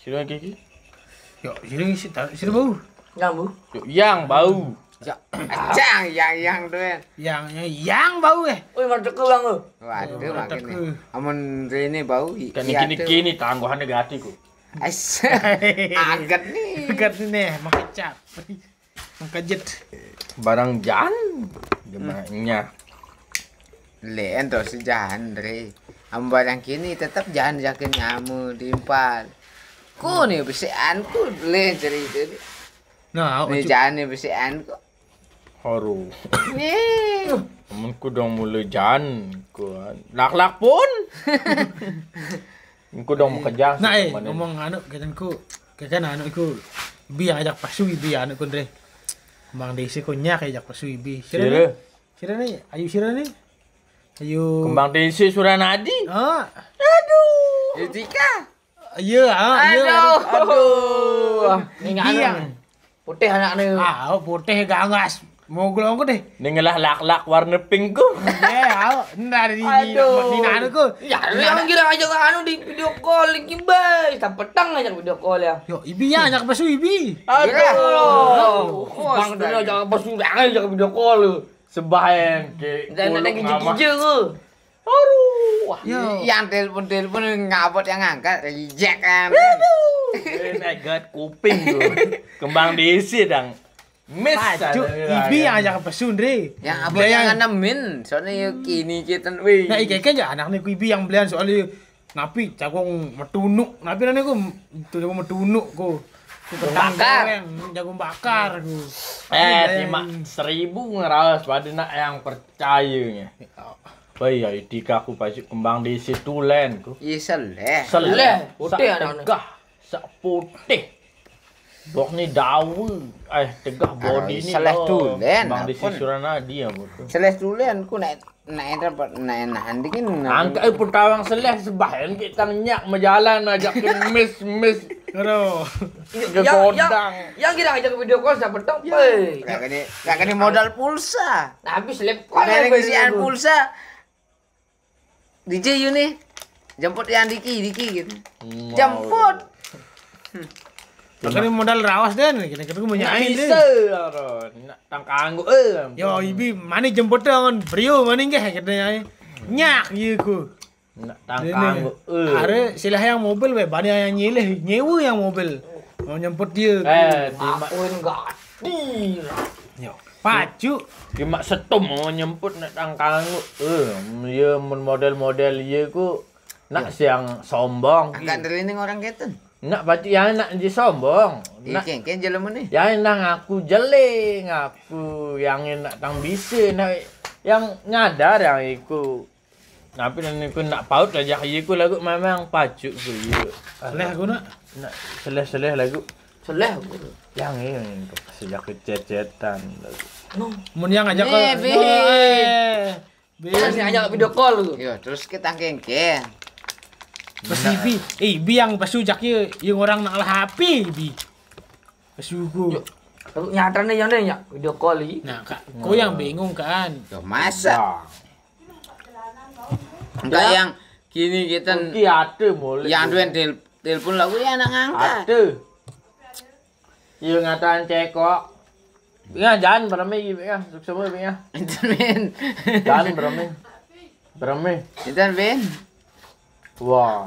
Sira iki. Yo, sira bau. Yang bu. Yo yang bau. Acang yang tuh. Yang bau Wih, merdeka bang lu. Waduh, mantap. makin. Amun ini bau. Kan kini tangguhannya gati ku. Agak nih. Dekat nih, makecap. Makajet. Barang jan. Gimana? Len terus jangan re. Ambar yang kini tetap jangan yakin ngamu diimpal. Ku nih besian ku le cerita. Nah, Nih jangan nih besian ku. Haru. Nih. Amunku dong mulai jan ku. Lak pun. Ku dong mau kerja. nah ngomong anu katanku. Kan anu iku bi yang ajak pasu bi anu ku Andre. Bang Desi ku nyak ajak pasu bi. Sira nih, ayo sira nih. Ayo. Kembang Desi Suranadi. Ah. Aduh. Etika. Iya, Aduh. Ini nggak putih anaknya. Putih gangas. Mau gulung aku deh. Nengelah lak warna pink ku. Ntar di Aduh. anu ku. Ya, yang kira ngajak anu di video call lagi bay. Tak petang ngajak video call ya. Yo, ibi ya ajak pasu ibi. Aduh. Bang dulu ngajak apa sudah ngajak video call lu. Sebahayan ke. Dan ada gigi-gigi lu. Aduh. Yo. Yang telepon ngabot yang angkat reject kan. Negat kuping tuh. Kembang Desi dang. Miss. Pacu, ibi yang ajak pasu Andre. Yang abot yang nemin. Soalnya yuk kini kita wih. Nah, iki aja anaknya ku ibi yang belian soalnya napi cakong metunuk. Napi nane ku jago metunuk ku. Bakar. Jago bakar ku. Cuma 1000 ngerawas pada nak yang percayanya. Baik ya, Dika aku pasti kembang di situ len ku. Iya seleh. Seleh, putih anaknya. tegah, sak putih. Dok ni dawu, tegah body ni. seleh tu len. Kembang di Suranadi ya betul. Seleh tulen ku naik dapat naik nandikin. Angka putawang seleh sebahayan kita nyak majalan ajak miss. Aduh. Yang kira ngajak video call tak petang bay. Gak kena modal pulsa. Nah, habis lepon Ada ngisian pulsa. DJ nih. Jemput yang Diki gitu. Jemput. Makanya modal rawas den, kita ku Nyak menyain bisa deh. aro, nak tangkanggu Yo, ibi mana jemput on brio mana nggih katanya. Nyak ieu ku. Nak tangkanggu Are silah yang mobil we, bani yang nyewa yang mobil. Mau nyemput dia. Akuin gadi. Yo, pacu. Cuma setum mau nyemput nak tangkanggu. Iya model-model iya ku nak siang sombong. Agak derining orang keten. Nak baca yang nak je sombong. Nak Iken jelema nih. yang nak ngaku jelek, ngaku yang nak tang bisa, nak yang nyadar yang iku. Tapi nan iku nak paut aja iku lagu memang pacu ku ieu. Leh aku nak. Nak seleh-seleh lagu. Seleh. Yang ini sejak kececetan lagu. Mun yang ngajak ke. Bisa ngajak video call lu. Yo, terus kita kengken. Pas ibi yang pasujak ye, yung orang nak lah HP ibi. Pasuku. Nyata nih yang ya video call lagi. Nah, kak, kau yang bingung kan? Yo, masa? Enggak yang kini kita Ki ada boleh. yang duen telepon lagu ya anak ngangkat. Ada. Iya ngataan cekok. Binga jangan berame iki binga, semua binga. Intan Ben. Jangan berame. Berame. Intan Ben. Wah.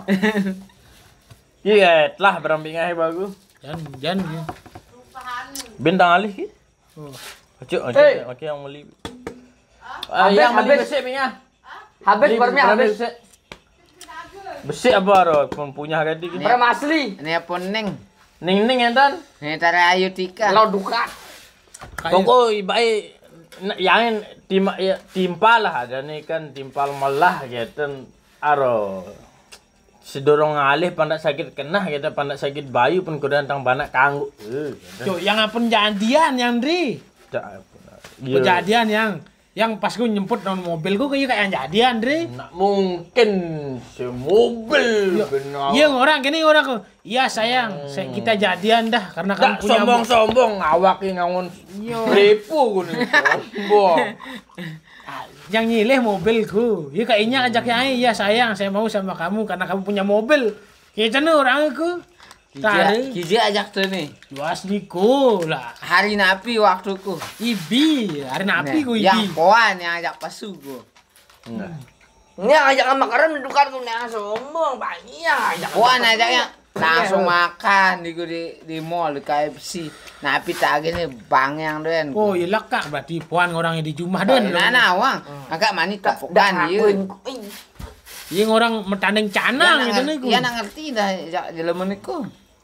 Iya, telah berame binga bagus. Jangan. Bintang alih ki. Oh. Oke yang beli. Yang beli besi binga. Habis baru habis. Besi apa ro? Pun punya gadi ki. Barang asli. Ini apa neng? Ning enten. Ini tara Ayu Tika. Kalau duka. Pokok ibai yang timpal lah ada nih kan timpal malah gitu aro sedorong alih pandak sakit kena kita pandak sakit bayu pun kuda tang banak kanggu. Yo, yang apa jadian yang Dri? Kejadian yang pas gue nyemput non mobil gue kayak yang jadian Dri. Nak mungkin semobil benar. Iya orang gini orang kok. Iya sayang, kita jadian dah karena kamu punya sombong awak yang ngangon repo gue nih sombong. Yang nyileh mobilku. Ya kayaknya ajak yang iya sayang, saya mau sama kamu karena kamu punya mobil. Kita nih orang aku. Kiji ajak tuh nih. Luas niko lah. Hari napi waktuku. Ibi, hari napi ku ibi. Yang poan yang ajak pasu ku. Enggak. Ini ajak sama karam dudukkan tuh nih sombong banyak ajak. Poan ajaknya langsung makan di mall di KFC. Napi tadi nih bang yang den. Oh, iya lekak berarti puan orang yang di rumah den. Nah, wang. Agak mani tapukan ieu. Iya orang metandeng canang gitu nih ku. Iya nak ngerti dah jelemen iku.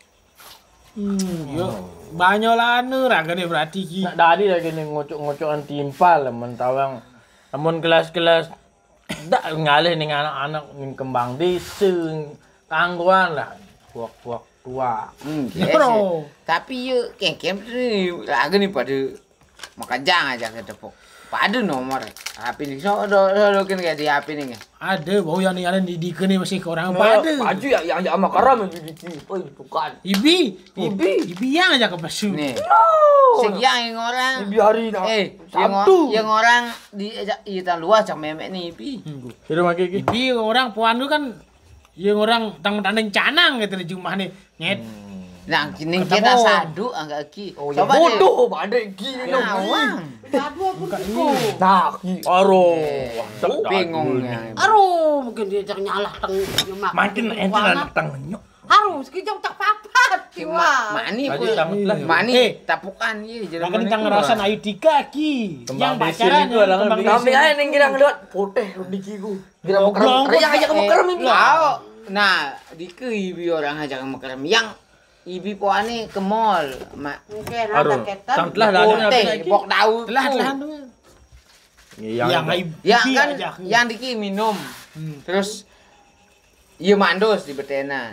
Yo banyak lanu raga nih berarti ki. Nak dari lagi nih ngocok-ngocokan timpal lamun tawang. Lamun kelas-kelas dak ngalih ning anak-anak ning kembang desa tangguan lah. Puak-puak tua. Bro. Tapi yuk kem lagi nih pada makan jang aja ke tepuk. Pada nomor HP nih so do kan kayak di HP nih. Ada bau yang ada di nih masih ke orang pada. Baju ya yang ajak sama karam oh bukan. Ibi yang aja ke pasu. Nih. Sekian yang orang. Biarin yang orang di kita luas cak memek nih Ibi. Kira make iki. Ibi orang puan lu kan yang orang tandeng canang gitu di rumah nih. Nyet. Nah, kini kita sadu enggak ki. Oh, ya bodoh, badai gini dong. Aduh, aku tuh. Nah, Aro. Bingungnya. Aduh, mungkin dia cak nyalah teng nyemak. Makin ente anak tangnyok. Harus kijong tak papat tiwa. Mani Tadi pun. tamat lah. Mani tapukan ye Jangan tentang ngerasan Ayu Tika ki. Kembang Yang desi pacaran itu orang kembang lebih- desi. kami aja ning kira ngeliat putih dikiku. Kira mau keram. Raya ajak sama keram ini. Nah, di ke ibi orang ajak sama kerem. Yang ibi poane ke mall. Mungkin Aduh, ada ketan. tangtlah dah ada Putih, lagi. bok daun. Telah dulu. Yang Ibi Ya kan ajak. yang diki minum. Terus iya mandos di betenan.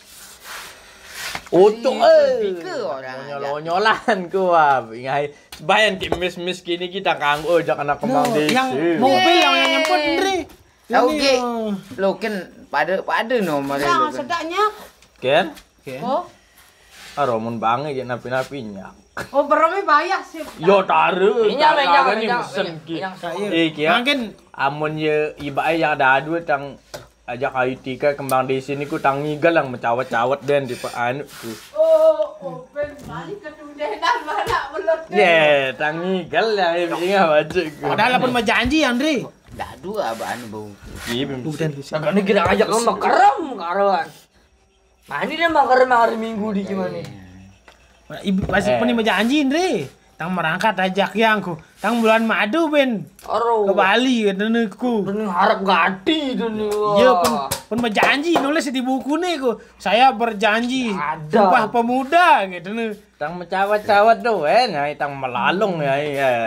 Utuk Dike orang ajak. nyol-nyolan ku ah. Ingai bayan ki mis-mis kini kita kanggo jak anak kembang desa. Yang mobil yang nyemput Andre. Tahu ki. Lo kan pada nomor Jangan itu. sedaknya. Ken? Oh, Aro mun bange je napi-napinya. oh berome bayar sih. Yo taruh. Minyak, Ni minyak. mesen ki. Minyak. Kia. Mungkin Amun ye ibae yang ada dua tang ajak Ayu Tika kembang desa ni ku tang ngigal lang mencawat-cawat den di anu ku. Oh, ben balik ke tundenan mana belut. Ye, tang ngigal ya ingat baca ku. padahal pun mau janji Andre. Dadu abaan bau. Ki Nah, ini kira ajak sama keram karuan. Mani dia makan hari Minggu di gimana? Ibu masih pun mau janji Andre. Tang merangkat ajak yang ku. Tang bulan madu ben Aro. ke Bali ku. Ini harap gadi tuh nih. Iya pun berjanji nulis di buku nih ku. Saya berjanji Ada. Sumpah Pemuda gitu nih. tang mencawat-cawat tu nyai tang melalung ya.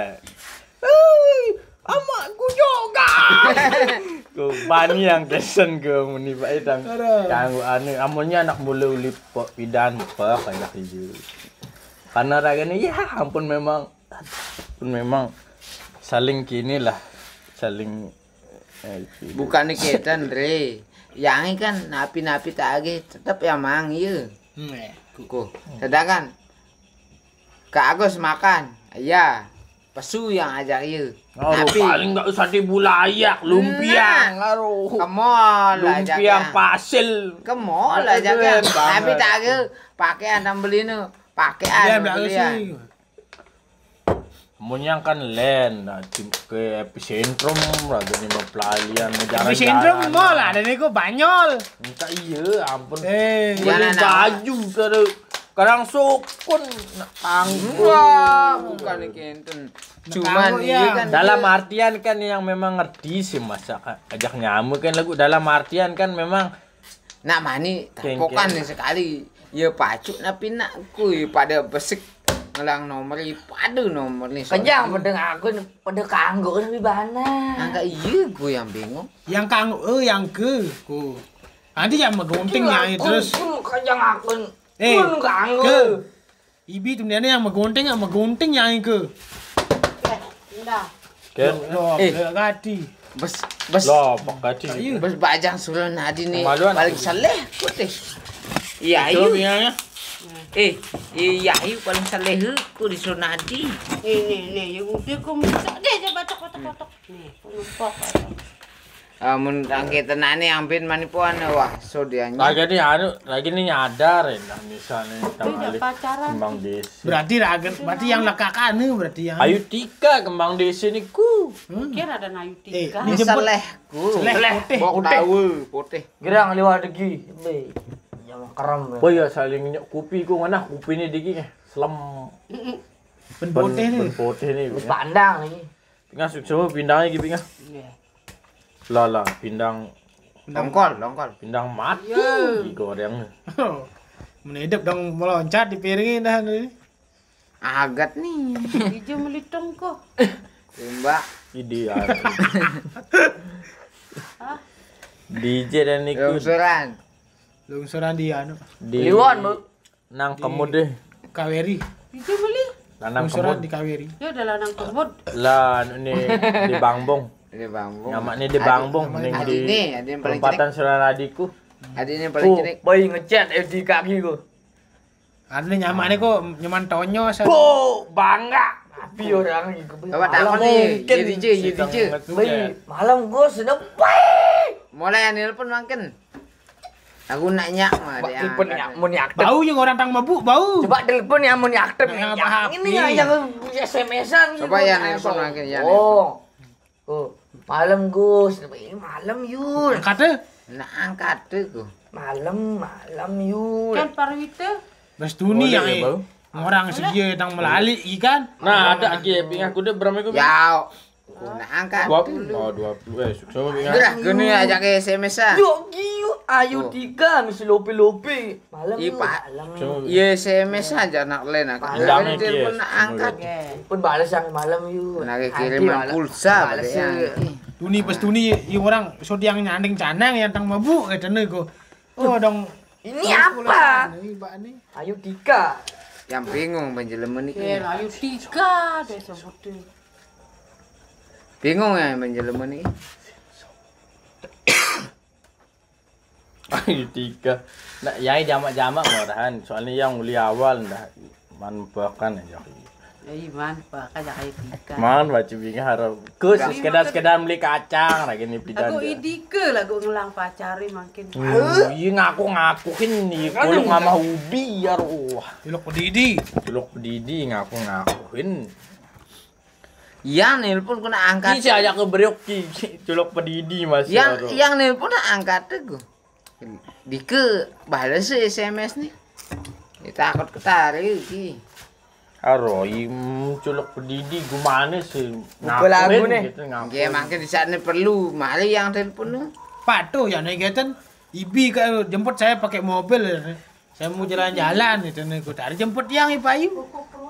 Amakku juga. Ku bani yang kesen ke muni bae tang kanggo anu amunnya anak mula uli pidan pa kayak gitu. Karena raga ni ya ampun memang saling kini lah saling Bukan kita Andre. Yang ini kan napi-napi tadi tetap yang mang iya. Kuku. Sedangkan Kak Agus makan. Iya. Pesu yang ajak iya. Ngaruh paling enggak usah dibulayak, lumpia ngaruh. Ke mall ajak. Lumpia pasil. Ke mall ajak ya. Tapi tadi pakaian yang beli nu. Pakaian beli ya. Munyang kan len ke epicentrum raga ni pelalian jalan. Epicentrum mall ada nih ku Banyol. Minta iya ampun. Beli Jangan baju kadang sukun nak tanggung. Wah, bukan kenten. Cuman iya kan. Dalam artian kan yang memang ngerti sih masa ajak nyamuk kan lagu dalam artian kan memang nak mani tapokan sekali. Ya pacuk napi nak kui pada besik ngelang nomor pada nomor ni. Kenyang pada aku pada kanggo lebih bana. Angka iya gue yang bingung. Yang kang yang ke ku. Nanti yang megunting nyai terus. Kenyang aku. Pun kanggo. Ke. Ibi tu yang megunting nyai ke. Indah. kan Gati. Bes loh pokoknya bes bajang suruh nadi nih Kemaluan. paling saleh putih. Iya itu ayu. biangnya Iya ayu paling saleh ku disuruh nadi. Ini, yang udah kau minta deh baca kotak-kotak. Nih, penumpang. Mun angke tenane ampin manipuan wah so dia. Lagi nih nyadar ya nah misalnya Tidak pacaran. kembang desi. Berarti yang lekak anu berarti yang Ayu Tika kembang desi nih ku. Kira ada nayu Eh, tiga. ini jemput Selehku. seleh putih. Bok tahu putih. Gerang lewat degi. Be. Yang kerem. Oh iya saling nyok kupi ku mana kupi nih digi selem. Ben putih nih. Putih nih. Pandang nih. Pindah sukses pindangnya gitu pindah. Lala pindang Longkol. pindang mati digoreng. Menedep dong meloncat di piringin dah nih. Agat nih. Hijau melitong kok. Mbak. Ide DJ dan Niku Longsoran. Lungsuran di anu di Liwan, Bu. nang kemud deh. Kaweri. Hijau meli. Nanang Lungsuran kemud. di Kaweri. Ya udah lanang kebut. Lah ini di Bangbong. Ini Bambung. Nama ini di Bangbong ning Adik di nih, ada yang paling perempatan Sunan Adiku. Adiknya yang paling cilik. Bayi ngechat di kaki gua. Anu nyaman kok nyaman tonyo sa. Bu, bangga. Tapi orang gitu. Coba takon nih, jadi je. Bayi, malam gua seneng baik. Mulai nelpon makin. Aku nanya mah dia. Telepon ya, mau aktif. Bau yang orang tang mabuk bau. Coba telepon ya, mau aktif. Yang Yang apa ini yang SMS-an. Coba ya nelpon makin ya. Oh, malam Gus. Ini malam yul. Kata Nah angkat tuh. Malam yul. Kan Parwita. Bestuni Boleh yang ya, Bau? orang sedia tang melali ikan. Nah, ada lagi pindah kuda berapa itu? Ya. Nah angkat. 20. Oh, 20. Sukses pindah. Gerah gini aja ke SMS-an. Yuk, ayo tiga, misi lopi. Malam Iya, yul. Pak. Malam yul. Coba. Iya SMS aja nak lain aku. Bilangnya Telepon Kies. nak angkat. Pun balas yang malam yul. Nah kiriman pulsa balas pada yang. Tuni bestuni yang orang yang nyanding canang yang tang mabuk kata nego. Oh dong. Ini apa? Ini mbak nih. Ayo tiga. Yang bingung penjelemen iki. Kira ayu tiga deh sebutnya. Bingung ya penjelemen iki. Ayo 3. Nah, yang jamak-jamak murahan. Soalnya yang uli awal dah manfaatkan aja. Iman pak kayak ayu tiga. Man baca bingung harap. Kus sekedar beli kacang lagi nih pidan. Aku idike lah aku ngelang pacari makin. Iya ngaku-ngakuin nih kuluk sama ubi ya wah. Ilok pedidi. Kuluk pedidi ngaku-ngakuin. Yang nelpon kena angkat. Ini aja ke beriok culuk pedidi masih. Yang nelpon nak angkat tuh. Dike balas SMS nih. Kita takut ketarik iki. Aroim culuk pedidi gimana sih? Buka lagu nih. Gitu, ngakuin. Ya makin di saat ini perlu. Mari yang telepon tuh. Pak tuh yang negeten. Ibi kayak jemput saya pakai mobil. Saya mau jalan-jalan itu nego. Tadi jemput yang Ipayu.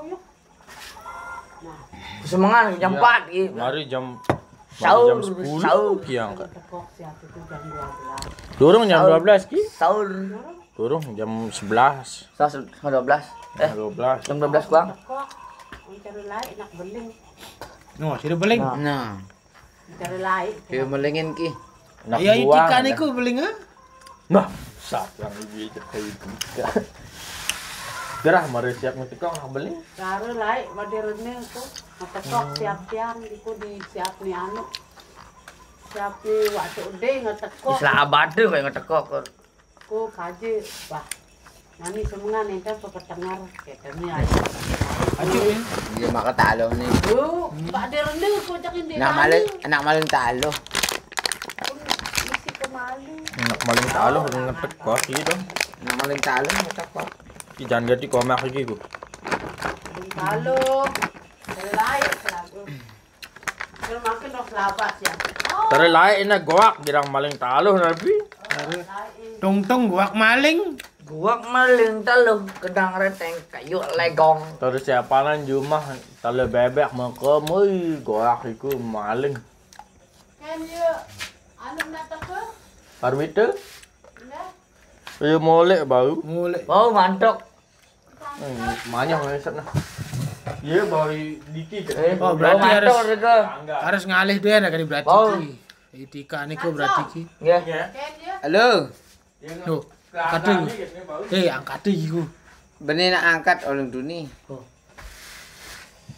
Semangat jam 4 gitu. Mari jam Sahur, jam 10 sahur. kiang. Tekok siap itu jam 12. Durung jam 12 ki. Sahur. Durung jam 11. Jam 12. 12. Jam 12 kurang. Tekok. Mencari lain enak beling. No, sudah beling. Nah. Nah, Mencari lain. dia melengin ki. Nak Ya buang, ikan dah. iku beling ah. Nah, sap yang ibu aja kayak itu. Gerah mari siap ngetikong nak beli. Karo lain modernnya tuh. Tekok siap tiang itu di siap nih anu. Siap nih waktu udah ngetekok. Islah abad tuh kayak ngetekok. Aku kaji bah. Nani semangat nih kan peketengar kayak kami aja. Acu ya. Dia maka talo nih. Tuh, Pak Derende kocakin dia. Anak malin talo. Mesti kemalu. Nak maling talo ngetek kok gitu. Anak malin talo macam apa? Ki jangan ganti komak lagi ku. Kalau lain selalu. Kalau makin dok lapas ya. Tare lain na goak girang maling talo nabi. Tong guak maling. Guak maling taluh kedang reteng kayu legong. Tare siapa nan jumah talo bebek mengkemui goak iku maling. Kan dia anu nak apa? Parwita? Ya molek bau. Mulai. Bau mantok. Manyah ngeset nah. Iya bau dikit. Oh, Bau berarti mantok harus juga. harus ngalih dia nak berarti Oh. ki. Itika niku berarti ki. Ya. Kan dia Halo. Tuh, kata angkat iku. Bener nak angkat orang duni. Oh.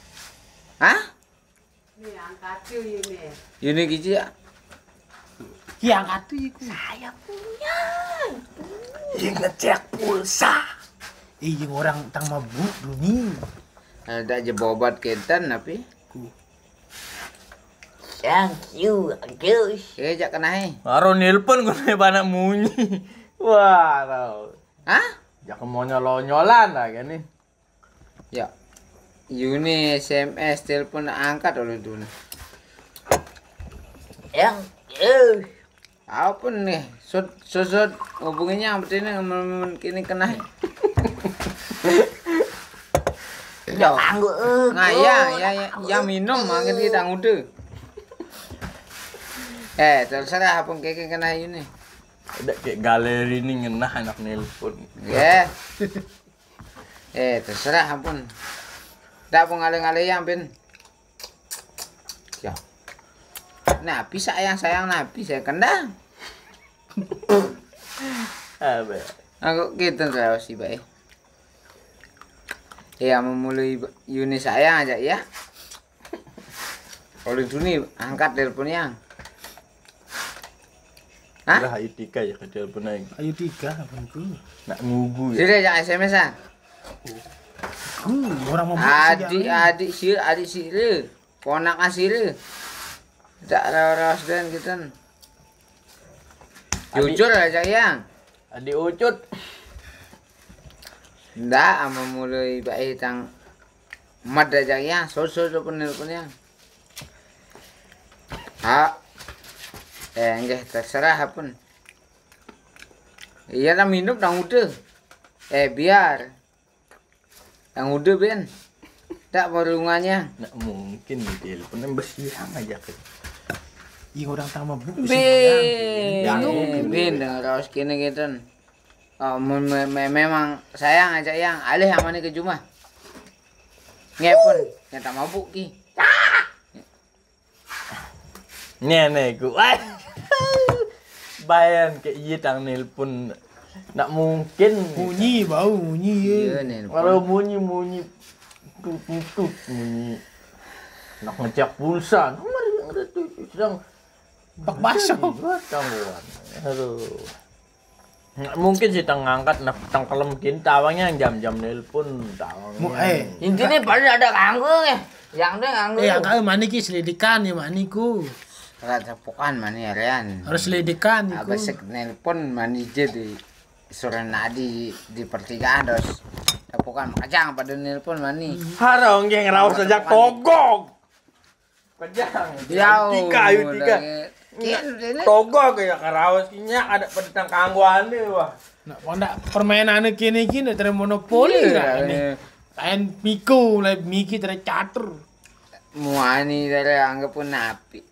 Hah? ni angkat tu ini. Ini kiji ya. Ki angkat iku. Saya punya. Dia ngecek pulsa. Iya orang tang mabuk dulu. Ada aja bobat ketan tapi. Thank you, Agus. Jak kena Baru nelpon gue banyak munyi. Wah, tau. Hah? Jak mau nyolonyolan lah kan nih. Ya. Yuni SMS telepon angkat oleh dulu. Thank you. Apa nih? Sosot hubungannya yang betina kini kena. Ya, Anggo. nah ya minum makin kita ngude. Terserah apa keke kena ini. Ada kayak galeri nih ngenah anak nelpon. Ya. Terserah ampun. Dak ngale-ngale yang pin. Ya. Nabi sayang nabi saya kendang. Apa? Aku gitu terus sih baik. Ya memulai Yuni sayang aja ya. Oleh Duni angkat teleponnya. Hah? Udah Ayu 3 ya ke telepon lagi. Ayo 3 abangku. Nak ngugu ya. Sudah jangan SMS-an. Orang mabuk. Adik sire. Ponakan sire. Tak rawas dan gitu. Jujur aja yang. Adik ucut. Ndak ama mulai baik tang mad aja yang. So penelponnya. Enggak terserah pun. Iya lah minum nang udah. Biar. Yang udah Ben. Tak warungannya. Nak mungkin di telepon yang bersiang aja ke. Iya orang tang mabuk. Ben dengan raus kini gitu. Memang sayang aja yang alih yang mana ke Jumah. Ngepun, nyata mabuk ki. Nenek ku. Bayan ke iya tang nelpon. Nak mungkin. Munyi bau munyi. Iya nih. Kalau munyi tut munyi. Nak ngecek pulsa. Nomor yang ada tuh sedang Pak baso. Tangguan. Aduh. Nggak mungkin sih tang ngangkat nak tang kelem kin tawangnya yang jam-jam nelpon tawangnya. Intinya pada ada kanggo ya. Yang ada kanggo. Angkat mani ki selidikan ya maniku. Rata pokan mana ya Rian. Harus selidikan iku. Abis nelpon manajer di sore nadi di pertigaan terus pokan kacang pada nelpon mani. Harong yang rawas sejak togok. Kajang. Ayu 3. Togok kayak karawas kinya ada pedang kangguan deh wah. Nah, pondak permainan kini dari monopoli lah ini. Kain Miko, mulai Miki dari catur. Muani dari anggap pun napi.